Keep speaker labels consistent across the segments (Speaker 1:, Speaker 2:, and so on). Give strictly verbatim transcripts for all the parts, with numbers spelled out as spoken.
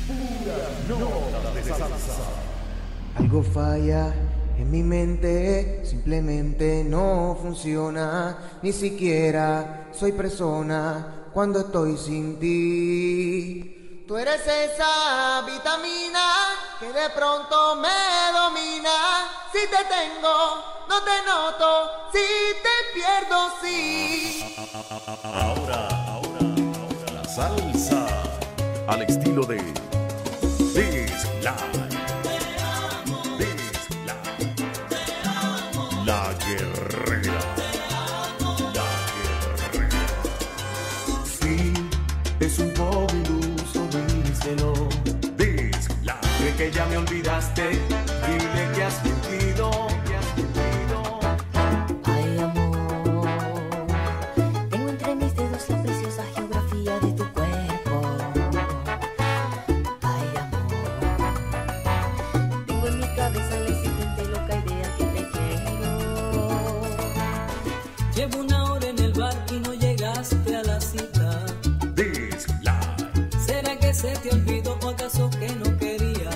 Speaker 1: Notas de salsa.
Speaker 2: Algo falla en mi mente, simplemente no funciona. Ni siquiera soy persona cuando estoy sin ti. Tú eres esa vitamina que de pronto me domina. Si te tengo, no te noto. Si te pierdo, sí.
Speaker 1: Ahora, ahora, ahora la salsa al estilo de This Life. This Life. La guerrera. La guerrera.
Speaker 3: Sí, es un poco iluso, díselo.
Speaker 1: This Life.
Speaker 3: Cree que ya me olvidaste, dile que has mentido, que has mentido.
Speaker 4: Ay, amor, tengo entre mis dedos la preciosa geografía de tu cuerpo. Ay, amor, tengo en mi cabeza la insistente loca idea que te quiero.
Speaker 5: Llevo una hora en el bar y no llegaste a la cita.
Speaker 1: This Life.
Speaker 5: ¿Será que se te olvidó o acaso que no querías?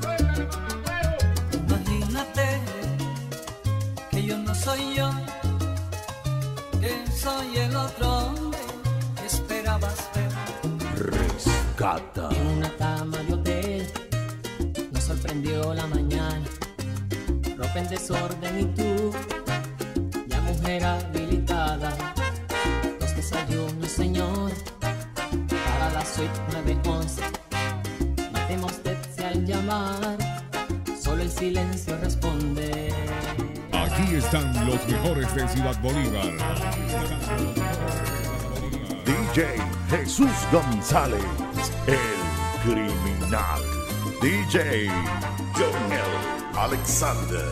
Speaker 5: Imagínate que yo no soy yo, que soy el otro hombre que esperabas ver.
Speaker 1: Rescata.
Speaker 5: En una cama de hotel nos sorprendió la mañana, ropa en desorden y tú, ya mujer habilitada. Los desayunos, señor, para la suite nueve once. Matemos Tetsi al llamar, solo el silencio responde.
Speaker 6: Aquí están los mejores de Ciudad Bolívar.
Speaker 1: D J Jesús González, el criminal. D J Jonel Alexander,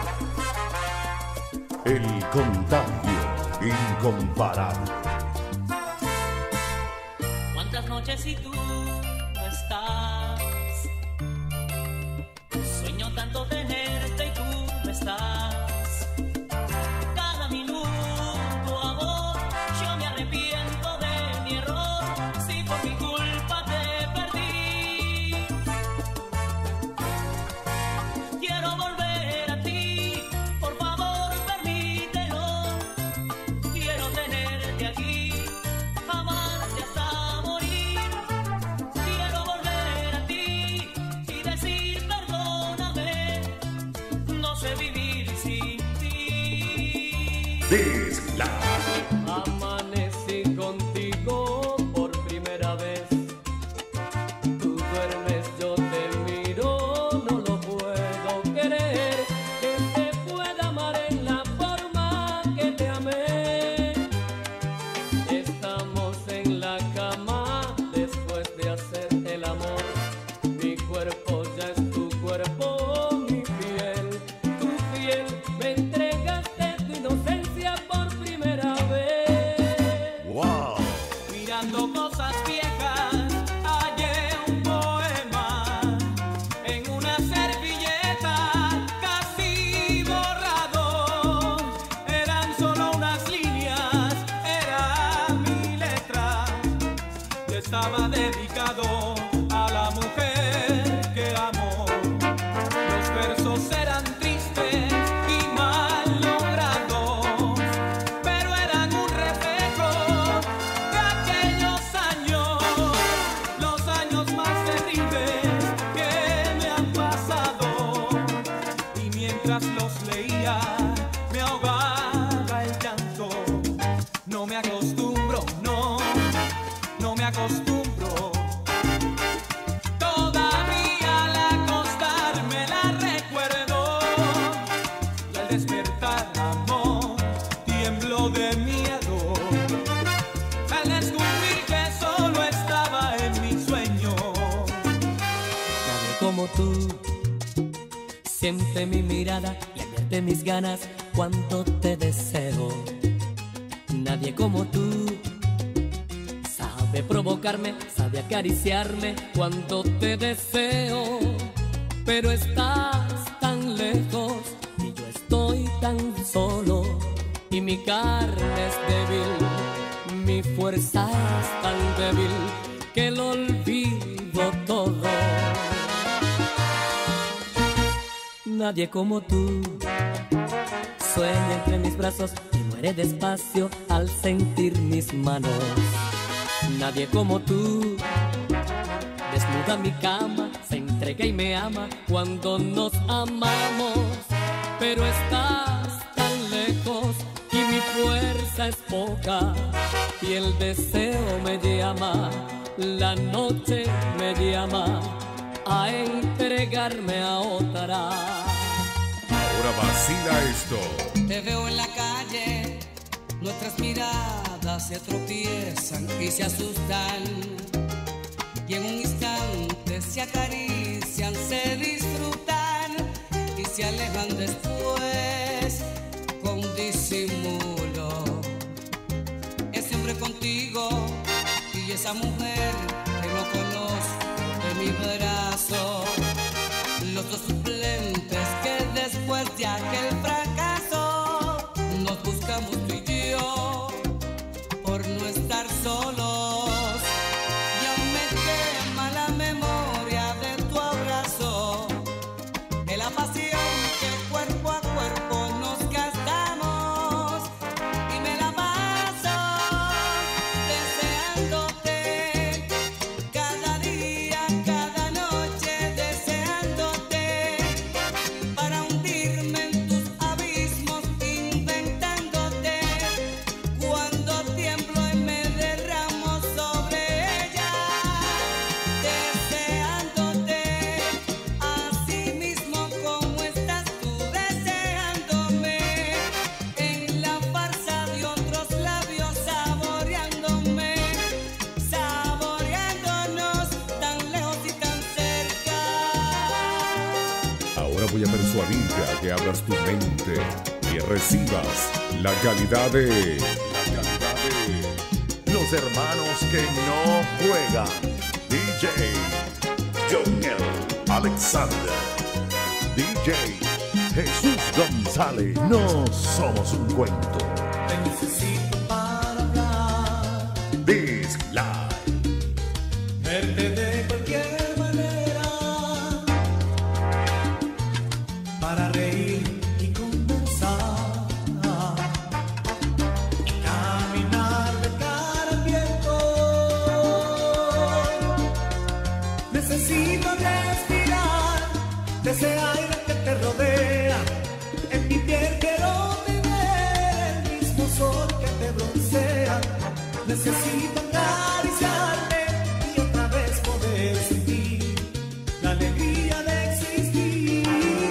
Speaker 1: el contagio incomparable.
Speaker 5: ¿Cuántas noches y tú no estás? Sueño tanto tenerte y tú no estás. Cada minuto, amor, yo me arrepiento de mi error. Si por mi culpa te perdí, quiero volver a ti, por favor permítelo. Quiero tenerte aquí, amarte hasta morir. Quiero volver a ti y decir perdóname. No sé vivir sin ti.
Speaker 1: This Life.
Speaker 5: Amanecí contigo por primera vez. Tú duermes, yo te miro, no lo puedo creer. Que te pueda amar en la forma que te amé. Estamos en la cama después de hacer el amor. Mi cuerpo ya es tu cuerpo, mi piel, tu piel. Me entregaste tu inocencia por primera vez.
Speaker 1: Wow.
Speaker 5: Mirando cosas viejas, hallé un poema en una servilleta casi borrado. Eran solo unas líneas, era mi letra. Que estaba dedicado a la mujer que amo. Los versos eran tristes y mal logrados, pero eran un reflejo de aquellos años, los años más terribles que me han pasado. Y mientras los leía, me ahogaba el llanto. No me acostumbro, no, no me acostumbro. Todavía al acostarme la recuerdo. Y al despertar, amor, tiemblo de miedo. Al descubrir que solo estaba en mi sueño. Nadie como tú siente mi mirada y advierte mis ganas cuánto te deseo. Nadie como tú sabe provocarme, sabe acariciarme cuánto te deseo. Pero estás tan lejos y yo estoy tan solo. Y mi carne es débil, mi fuerza es tan débil que lo olvido todo. Nadie como tú sueña entre mis brazos y muere despacio al sentir mis manos. Nadie como tú desnuda mi cama, se entrega y me ama cuando nos amamos. Pero estás tan lejos y mi fuerza es poca y el deseo me llama, la noche me llama a entregarme a otra.
Speaker 6: Ahora vacila esto.
Speaker 7: Te veo en la calle, nuestras miradas se tropiezan y se asustan, y en un instante se acarician, se disfrutan y se alejan después con disimulo. Ese hombre contigo y esa mujer que no conozco de mi brazo, los dos suplentes que después de aquel fracaso nos buscamos tú y yo por no estar solos. Ya me quema la memoria de tu abrazo, de la pasión que cuerpo a cuerpo nos gastamos, y me la paso deseándote cada día, cada noche, deseándote para hundirme en tus abismos, inventándote cuando tiemblo y me derramo sobre ella, deseándote así mismo como estás tú deseándome, en la farsa de otros labios saboreándome, saboreándonos tan lejos y tan cerca.
Speaker 6: Ahora voy a persuadirte a que abras tu mente y recibas la calidad de... La calidad de...
Speaker 1: Los hermanos que no juegan. D J John Alexander. D J Jesús González. No somos un cuento.
Speaker 3: Te necesito para hablar,
Speaker 1: Disc Live.
Speaker 3: verte de cualquier manera, para reír y conversar, caminar de cara al viento. Necesito respirar de ese aire que te rodea. En mi piel quiero tener el mismo sol que te broncea. Necesito acariciarte y otra vez poder sentir la alegría de existir.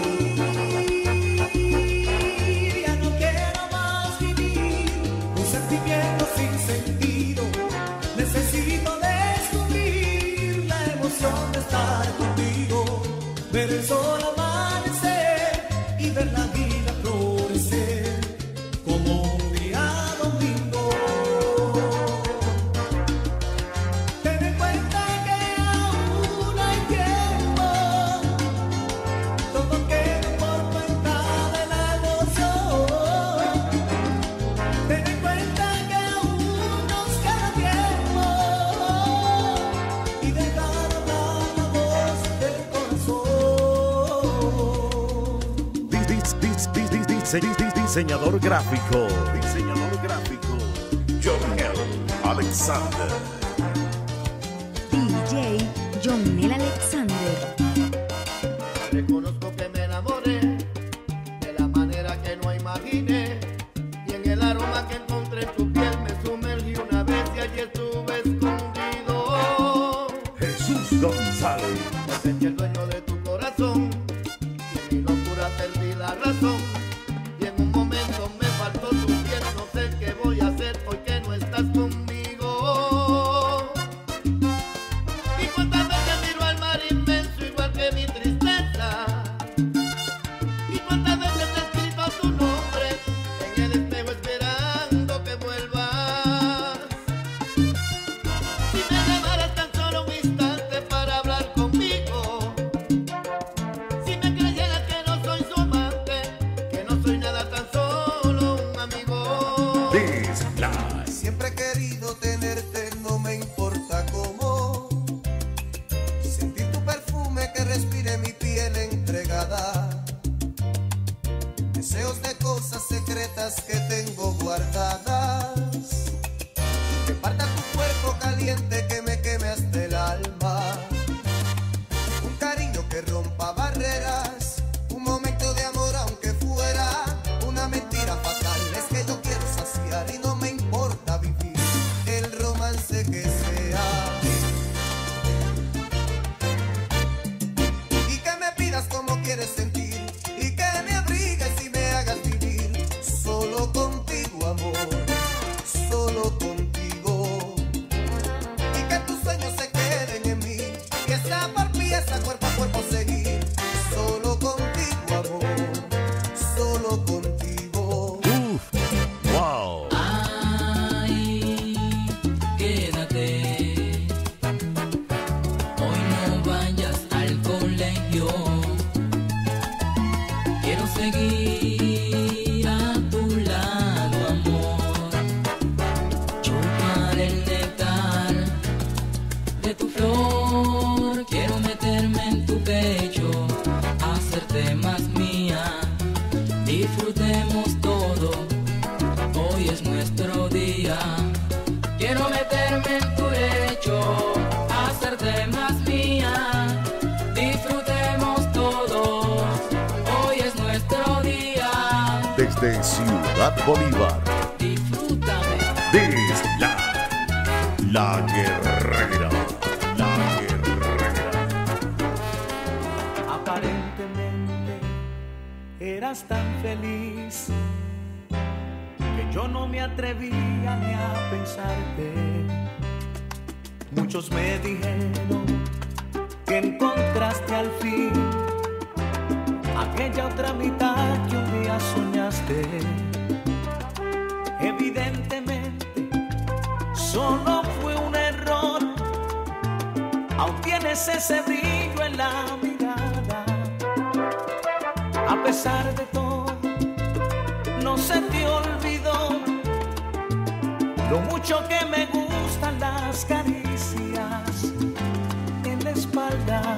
Speaker 3: Ya no quiero más vivir un sentimiento sin sentido. Necesito descubrir la emoción de estar contigo, ver el sol amanecer y ver la vida florecer como un día domingo. Ten en cuenta que aún hay tiempo, todo queda por cuenta de la emoción. Ten en cuenta que aún nos queda tiempo y dejar hablar la voz del corazón.
Speaker 1: Dis- dis- dis- dis- dis- dis- dis- dis- Diseñador gráfico. Diseñador gráfico. John Alexander.
Speaker 8: D J John Alexander.
Speaker 9: Reconozco que me enamoré de la manera que no imaginé, y en el aroma que encontré en tu piel me sumergí una vez y allí estuve escondido.
Speaker 1: Jesús González.
Speaker 9: Me sentí el dueño de tu corazón y en mi locura perdí la razón, y en un momento me faltó tu piel. No sé qué voy a hacer hoy que no estás conmigo. Y cuántas veces miro al mar inmenso igual que mi tristeza, y cuántas veces he escrito tu nombre en el espejo esperando que vuelvas. Si me llamaras tan solo un instante para hablar conmigo, si me creyeras que no soy su amante, que no soy nada, tan solo un amigo.
Speaker 1: Disc Live.
Speaker 10: Siempre he querido tenerte, no me importa cómo.
Speaker 5: dolor, quiero meterme en tu pecho, hacerte más mía. Disfrutemos todo, hoy es nuestro día. Quiero meterme en tu lecho, hacerte más mía. Disfrutemos todo, hoy es nuestro día.
Speaker 1: Desde Ciudad Bolívar,
Speaker 5: Disfrútame.
Speaker 1: desde la, la guerrera, la guerrera.
Speaker 3: Aparentemente eras tan feliz que yo no me atrevía ni a pensarte. Muchos me dijeron que encontraste al fin aquella otra mitad que un día soñaste. Evidentemente solo fue un error, aún tienes ese brillo en la mirada. A pesar de todo, no se te olvidó lo mucho que me gustan las caricias en la espalda.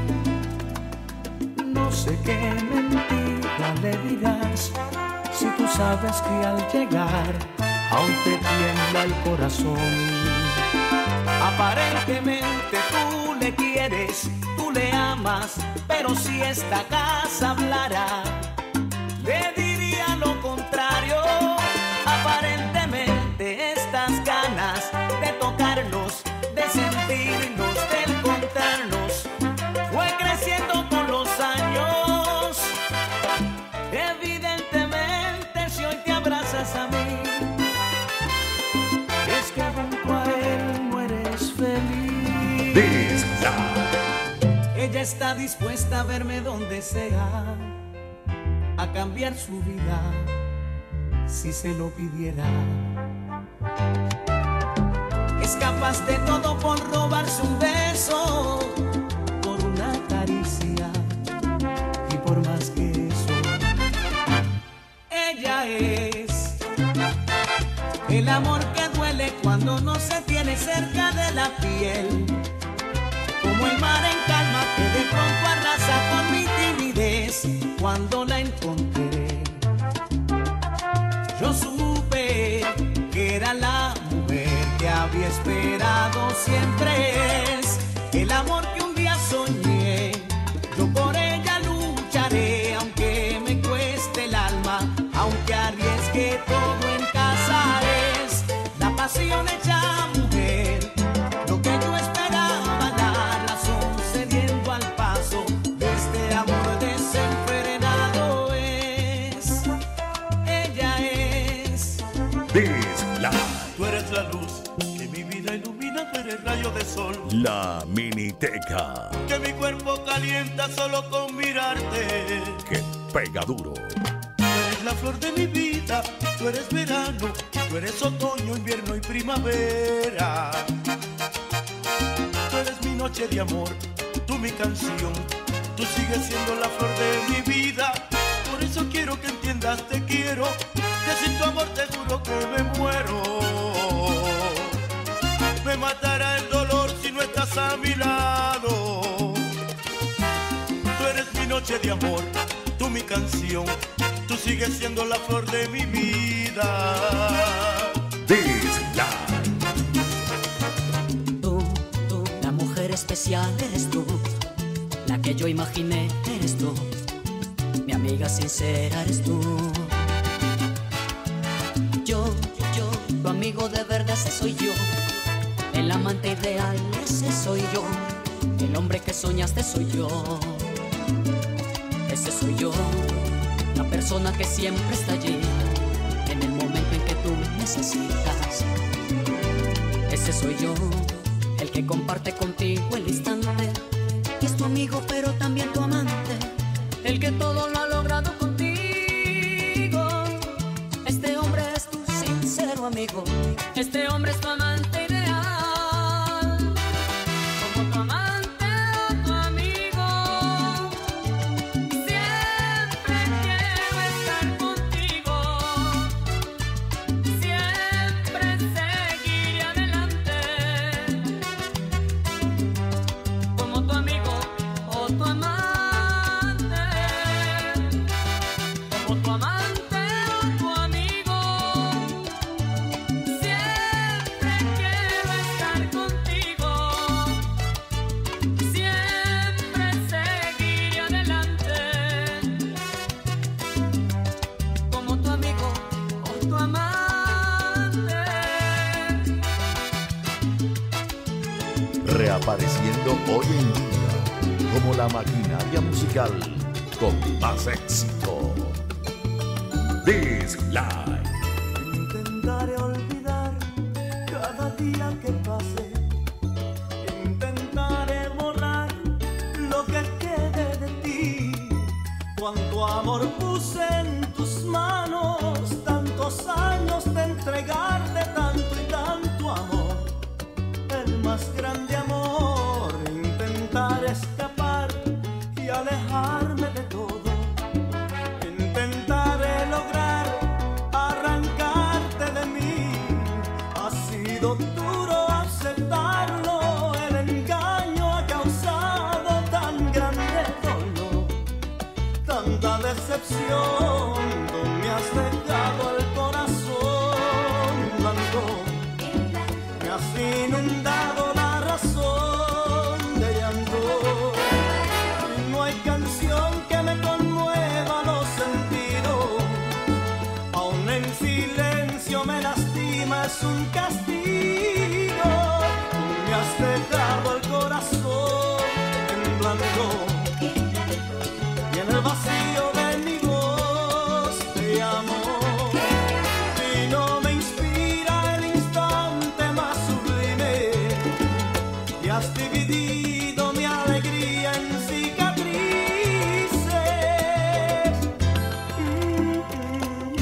Speaker 3: No sé qué mentira le dirás si tú sabes que al llegar aún te tiembla el corazón. Aparentemente tú le quieres, tú le amas, pero si esta casa hablara, le diría lo contrario. Aparentemente estas ganas de tocarnos, de sentirnos, de encontrarnos, fue creciendo con los años. Evidentemente si hoy te abrazas a mí, es que junto a él no eres feliz.
Speaker 1: Desde la,
Speaker 3: Ella está dispuesta a verme donde sea, a cambiar su vida si se lo pidiera. Es capaz de todo por robarse un beso, por una caricia y por más que eso. Ella es el amor que duele cuando no se tiene cerca de la piel, como el mar en calma que de pronto arrasa con mi timidez. Cuando la encontré, yo supe que era la mujer que había esperado siempre. Es el amor que un día soñé, yo por ella lucharé, aunque me cueste el alma, aunque arriesgue todo en casa. Es la pasión hecha mujer, lo que yo esperaba, la razón cediendo al paso de este amor desenfrenado. Es, ella es
Speaker 1: desde la,
Speaker 9: Tú eres la luz que mi vida ilumina, tú eres rayo de sol
Speaker 1: la miniteca,
Speaker 9: que mi cuerpo calienta solo con mirarte.
Speaker 1: que pega duro.
Speaker 9: Tú eres la flor de mi vida, tú eres verano, tú eres otoño, invierno y primavera. Tú eres mi noche de amor, tú mi canción, tú sigues siendo la flor de mi vida. Por eso quiero que entiendas, te quiero, que sin tu amor te juro que me muero. Me matará el dolor si no estás a mi lado. Tú eres mi noche de amor, tú mi canción, tú sigues siendo la flor de mi vida.
Speaker 1: Desde la,
Speaker 5: Tú, tú, la mujer especial eres tú, la que yo imaginé eres tú, mi amiga sincera eres tú. Yo, yo, tu amigo de verdad ese soy yo, el amante ideal ese soy yo, el hombre que soñaste soy yo, ese soy yo, la persona que siempre está allí, en el momento en que tú necesitas. Ese soy yo, el que comparte contigo el instante, que es tu amigo pero también tu amante, el que todo lo ha logrado contigo. Este hombre es tu sincero amigo, este hombre es tu amante ideal, como tu amante o tu amigo. Siempre quiero estar contigo, siempre seguiré adelante.
Speaker 1: reapareciendo hoy en día como la maquinaria musical con más éxito. This Live.
Speaker 3: Intentaré olvidar cada día que pase. Intentaré borrar lo que quede de ti. Cuánto amor puse en tus manos, tantos años de entregarte tanto y tanto amor. El más grande amor, intentar escapar y alejarme de todo. Intentaré lograr arrancarte de mí. Ha sido duro aceptarlo, el engaño ha causado tan grande dolor, tanta decepción. Tú me has dejado el corazón blanco, me has inundado la razón de llanto. No hay canción que me conmueva los sentidos, aún en silencio me lastima, es un castigo. Tú me has dejado el corazón en blanco y en el vacío de mi voz te amo. Y no me inspira el instante más sublime, y has dividido mi alegría en cicatrices. Mm, mm,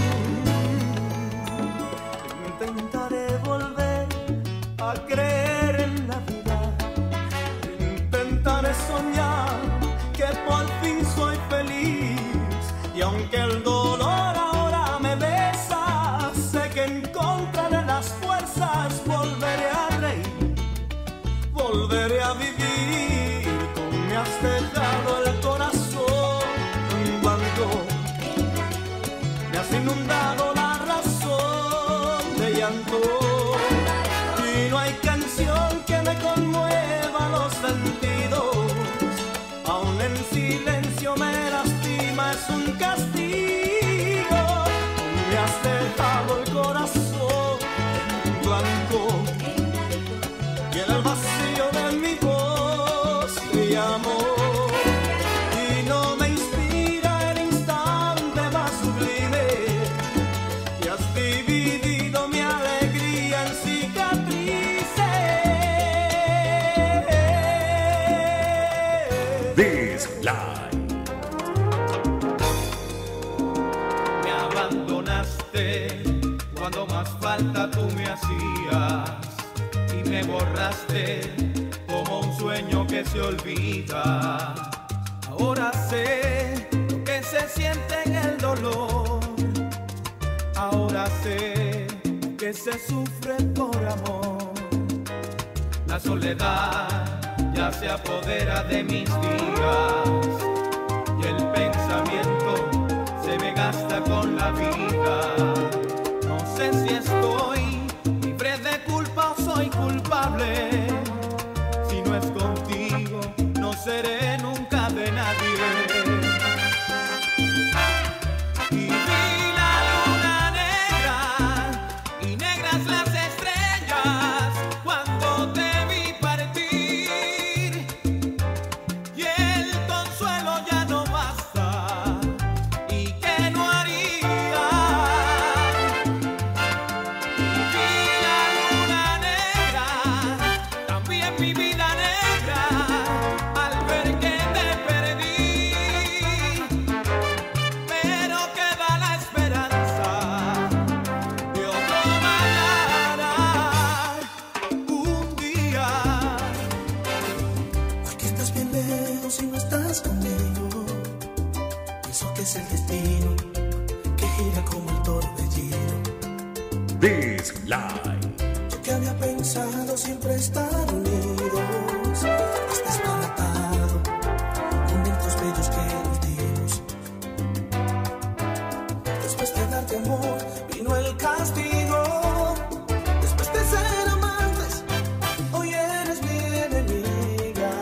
Speaker 3: mm. Intentaré volver a creer en la vida. Intentaré soñar que por fin soy feliz. Y aunque el dolor ahora me besa, sé que encontraré las fuerzas, volveré a reír, volveré a vivir. Tú me has dejado el corazón en blanco, me has inundado la razón de llanto. Y no hay canción que me conmueva los sentidos, aún en silencio me lastima, es un castigo. Me has dejado el corazón en blanco y en el vacío de mi voz te llamo. Y no me inspira el instante más sublime, y has dividido mi alegría en cicatrices.
Speaker 1: This Live.
Speaker 3: Me abandonaste cuando más falta tú me hacías, y me borraste como un sueño que se olvida. Ahora sé lo que se siente en el dolor, ahora sé que se sufre por amor. La soledad ya se apodera de mis días, y el pensamiento se me gasta con la vida. No sé si estoy libre de culpa o soy culpable. Si no es contigo, no seré nunca de nadie. Y vi la luna negra y negras las estrellas cuando te vi partir, y el consuelo ya no basta. ¿Y qué no haría? Vi la luna negra, también mi vida negra, al ver que te perdí. Pero queda la esperanza de otro mañana, un día.
Speaker 10: Hoy que estás bien lejos y no estás conmigo, pienso que es el destino que gira como el torbellino.
Speaker 1: This Live.
Speaker 10: Yo que había pensado siempre estar unidos, has desbaratado momentos bellos que nos dimos. Después de darte amor vino el castigo. Después de ser amantes, hoy eres mi enemiga.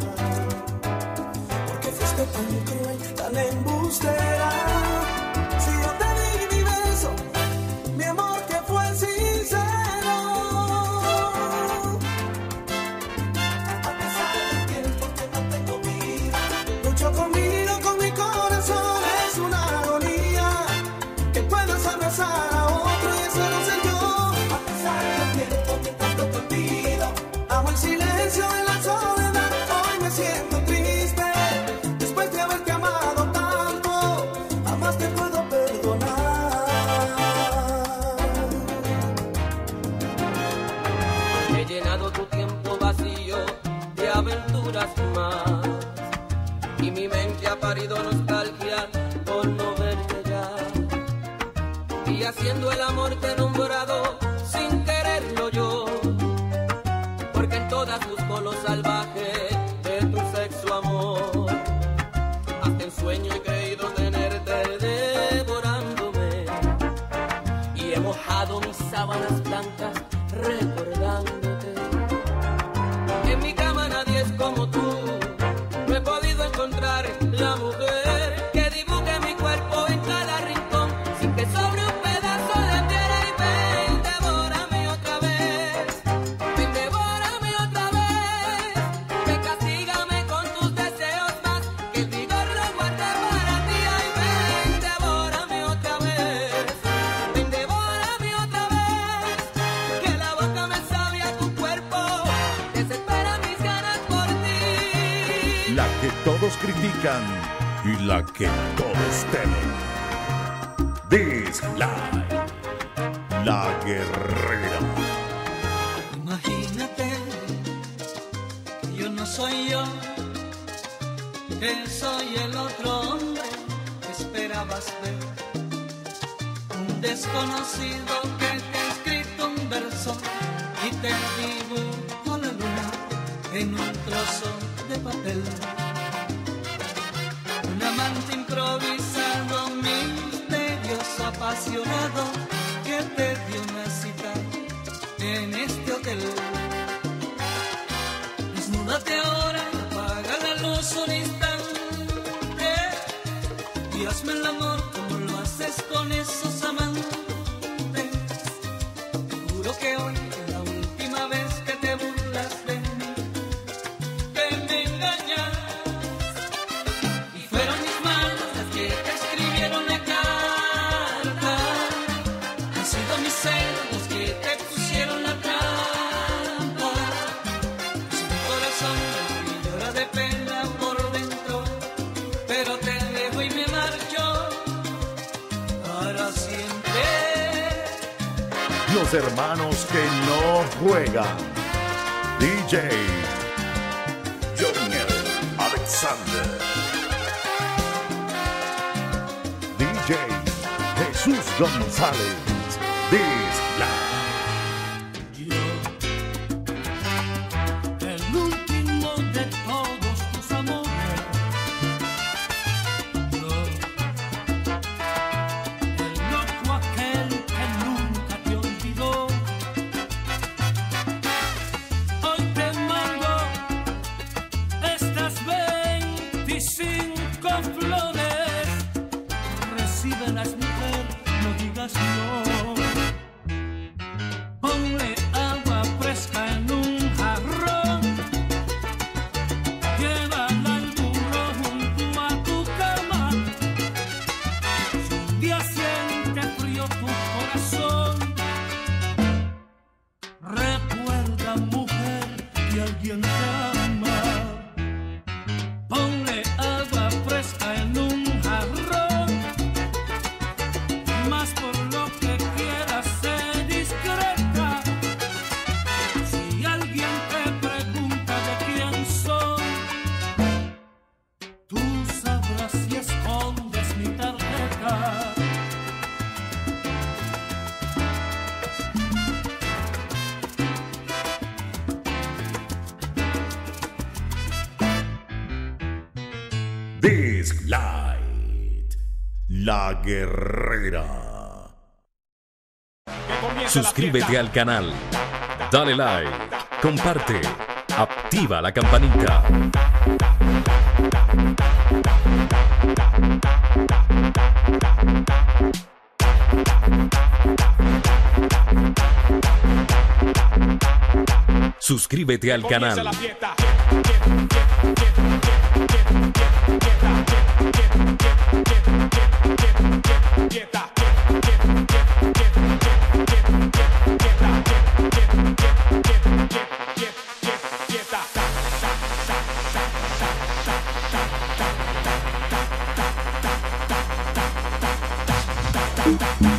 Speaker 10: Porque fuiste tan cruel, tan embustera. Si yo te di mi beso, mi amor que fue sincero,
Speaker 11: aventuras más. Y mi mente ha parido nostalgia por no verte ya. Y haciendo el amor te he nombrado sin quererlo yo, porque en todas busco lo salvaje de tu sexo amor. Hasta en sueño he creído tenerte devorándome, y he mojado mis sábanas blancas recordándote. En mi cama nadie es como tú, no he podido encontrar la mujer que dibuje mi cuerpo en cada rincón, sin que sobre un pedazo de piedra. Y ven, devórame otra vez, ven, devórame otra vez, ven, castígame con tus deseos más, que el vigor lo guarde para ti. Ay, ven, devórame otra vez, ven, devórame otra vez, que la boca me sabe a tu cuerpo, desespera mis ganas por ti.
Speaker 1: La que todos critican y la que todos temen. This Live, la guerrera.
Speaker 3: Imagínate que yo no soy yo, que soy el otro hombre que esperabas ver. Un desconocido que te ha escrito un verso y te dibujo la luna en un trozo de papel. Un amante improvisado, misterioso, apasionado, que te dio una cita en este hotel. Desnúdate ahora, apaga la luz un instante y hazme el amor como lo haces con esos amantes. Te juro que hoy es la última vez que te burlas de mí, que me engañas. Y fueron mis manos las que te escribieron la carta, han sido mis celos los que te pusieron la trampa. Es mi corazón que llora de pena por dentro, pero te dejo y me marcho para siempre.
Speaker 1: Los hermanos que no juegan. D J Joniel Alexander, D J Jesús González. This Live.
Speaker 3: El último de todos tus amores, yo, el loco aquel que nunca te olvidó. Hoy te mando estas veinticinco flores, recíbelas, mujer, no digas no. Ponle agua fresca en un jarrón, llévala al burro junto a tu cama. Si un día siente frío tu corazón, recuerda, mujer, que alguien te ama. Ponle agua fresca en un jarrón, más por lo que quieras ser discreta. Si alguien te pregunta de quién soy, tú sabrás si escondes mi tarjeta.
Speaker 1: This Light, la guerrera.
Speaker 6: Suscríbete al canal, dale like, comparte, activa la campanita. Suscríbete al canal.
Speaker 1: Bye.